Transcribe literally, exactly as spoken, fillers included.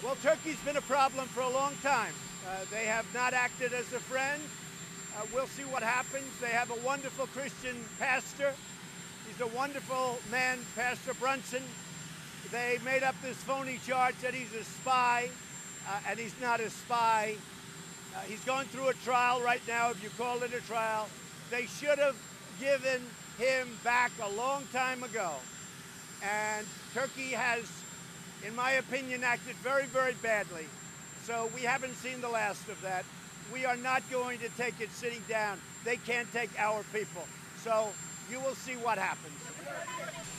Well, Turkey's been a problem for a long time. Uh, they have not acted as a friend. Uh, we'll see what happens. They have a wonderful Christian pastor. He's a wonderful man, Pastor Brunson. They made up this phony charge that he's a spy, uh, and he's not a spy. Uh, he's going through a trial right now, if you call it a trial. They should have given him back a long time ago. And Turkey has, in my opinion, acted very, very badly. So we haven't seen the last of that. We are not going to take it sitting down. They can't take our people. So you will see what happens.